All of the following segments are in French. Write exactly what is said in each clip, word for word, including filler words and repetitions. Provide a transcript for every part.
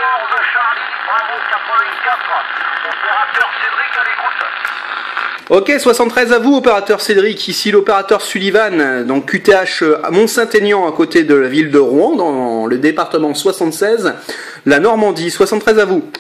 quatorze Charlie, Bravo quatre-vingt-quatre, opérateur Cédric à l'écoute. Ok, soixante-treize à vous, opérateur Cédric, ici l'opérateur Sullivan, donc Q T H à Mont-Saint-Aignan, à côté de la ville de Rouen, dans le département soixante-seize, la Normandie, soixante-treize à vous.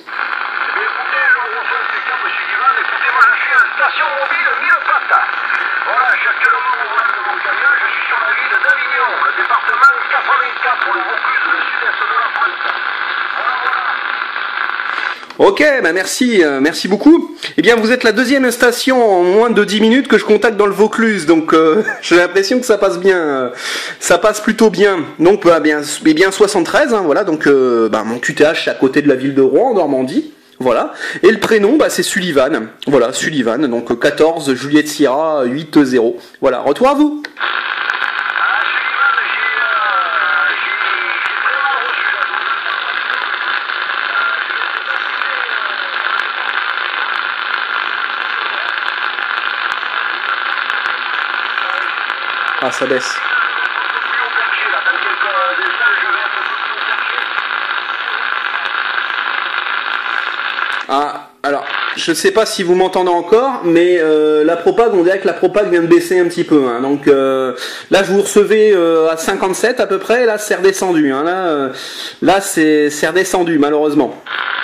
Ok, bah merci, euh, merci beaucoup. Eh bien, vous êtes la deuxième station en moins de dix minutes que je contacte dans le Vaucluse, donc euh, j'ai l'impression que ça passe bien, euh, ça passe plutôt bien. Donc, bah, bien, eh bien soixante-treize, hein, voilà, donc euh, bah, mon Q T H à côté de la ville de Rouen, en Normandie, voilà. Et le prénom, bah, c'est Sullivan, voilà, Sullivan, donc quatorze, Juliette Sierra, huit zéro. Voilà, retour à vous. Ah, ça baisse. Ah, alors, je sais pas si vous m'entendez encore, mais euh, la propague, on dirait que la propague vient de baisser un petit peu. Hein, donc euh, là, je vous recevais euh, à cinquante-sept à peu près, là, c'est redescendu. Hein, là, euh, là c'est redescendu, malheureusement.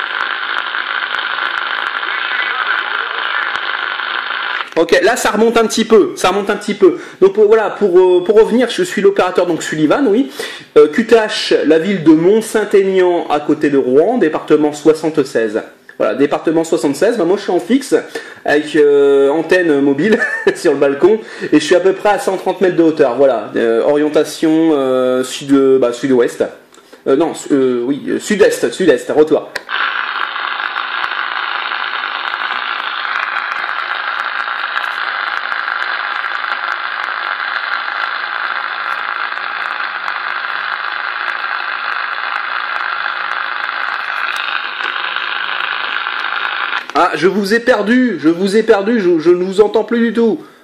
Ok, là ça remonte un petit peu, ça remonte un petit peu. Donc euh, voilà, pour, euh, pour revenir, je suis l'opérateur donc Sullivan, oui. Euh, Q T H, la ville de Mont-Saint-Aignan à côté de Rouen, département soixante-seize. Voilà, département soixante-seize, bah, moi je suis en fixe avec euh, antenne mobile sur le balcon et je suis à peu près à cent trente mètres de hauteur. Voilà, euh, orientation euh, sud, bah, sud-ouest. Euh, non, euh, oui, euh, sud-est, sud-est, retour. Ah, je vous ai perdu, je vous ai perdu, je, je ne vous entends plus du tout.